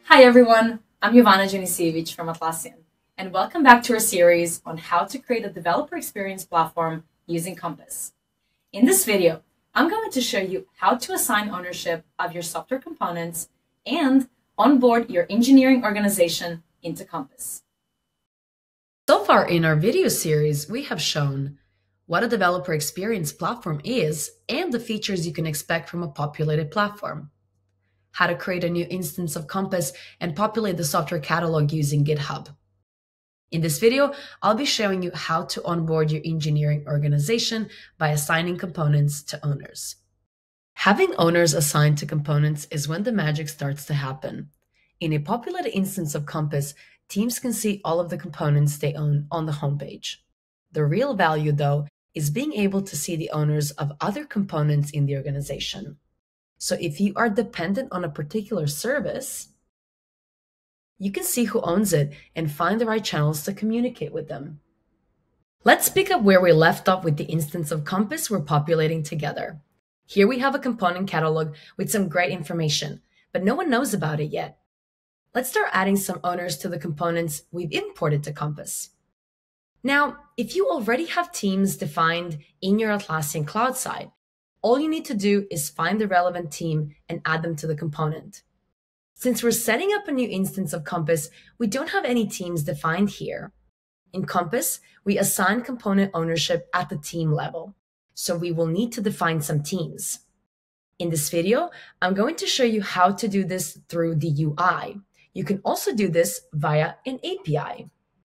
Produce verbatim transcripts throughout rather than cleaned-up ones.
Hi everyone, I'm Jovana Janisiewicz from Atlassian, and welcome back to our series on how to create a developer experience platform using Compass. In this video, I'm going to show you how to assign ownership of your software components and onboard your engineering organization into Compass. So far in our video series, we have shown what a developer experience platform is and the features you can expect from a populated platform, how to create a new instance of Compass and populate the software catalog using GitHub. In this video, I'll be showing you how to onboard your engineering organization by assigning components to owners. Having owners assigned to components is when the magic starts to happen. In a populated instance of Compass, teams can see all of the components they own on the homepage. The real value, though, is being able to see the owners of other components in the organization. So if you are dependent on a particular service, you can see who owns it and find the right channels to communicate with them. Let's pick up where we left off with the instance of Compass we're populating together. Here we have a component catalog with some great information, but no one knows about it yet. Let's start adding some owners to the components we've imported to Compass. Now, if you already have teams defined in your Atlassian cloud side, all you need to do is find the relevant team and add them to the component. Since we're setting up a new instance of Compass, we don't have any teams defined here. In Compass, we assign component ownership at the team level, so we will need to define some teams. In this video, I'm going to show you how to do this through the U I. You can also do this via an A P I.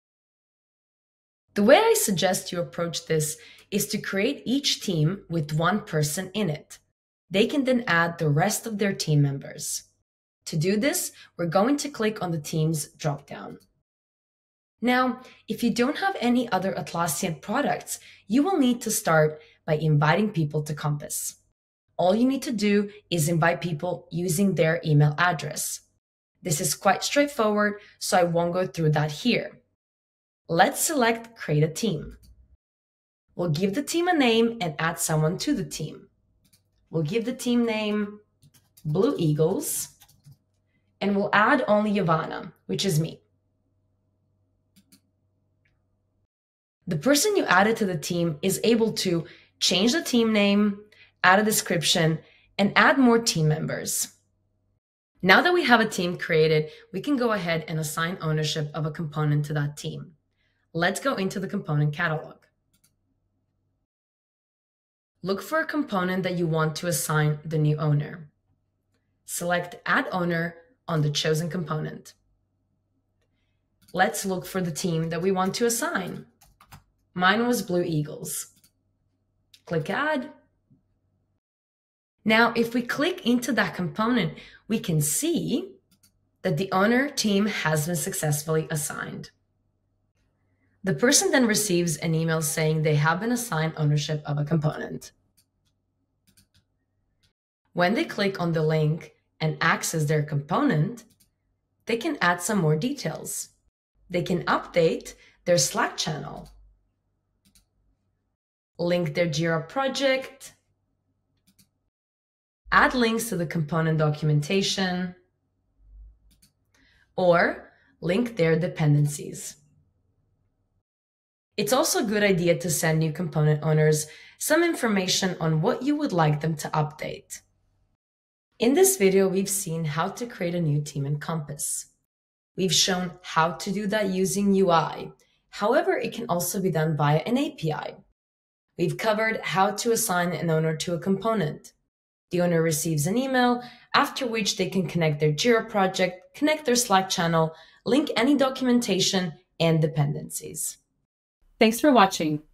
The way I suggest you approach this is to create each team with one person in it. They can then add the rest of their team members. To do this, we're going to click on the Teams dropdown. Now, if you don't have any other Atlassian products, you will need to start by inviting people to Compass. All you need to do is invite people using their email address. This is quite straightforward, so I won't go through that here. Let's select Create a Team. We'll give the team a name and add someone to the team. We'll give the team name Blue Eagles, and we'll add only Jovana, which is me. The person you added to the team is able to change the team name, add a description, and add more team members. Now that we have a team created, we can go ahead and assign ownership of a component to that team. Let's go into the component catalog. Look for a component that you want to assign the new owner. Select Add Owner on the chosen component. Let's look for the team that we want to assign. Mine was Blue Eagles. Click Add. Now, if we click into that component, we can see that the owner team has been successfully assigned. The person then receives an email saying they have been assigned ownership of a component. When they click on the link and access their component, they can add some more details. They can update their Slack channel, link their Jira project, add links to the component documentation, or link their dependencies. It's also a good idea to send new component owners some information on what you would like them to update. In this video, we've seen how to create a new team in Compass. We've shown how to do that using U I. However, it can also be done via an A P I. We've covered how to assign an owner to a component. The owner receives an email, after which they can connect their Jira project, connect their Slack channel, link any documentation and dependencies. Thanks for watching.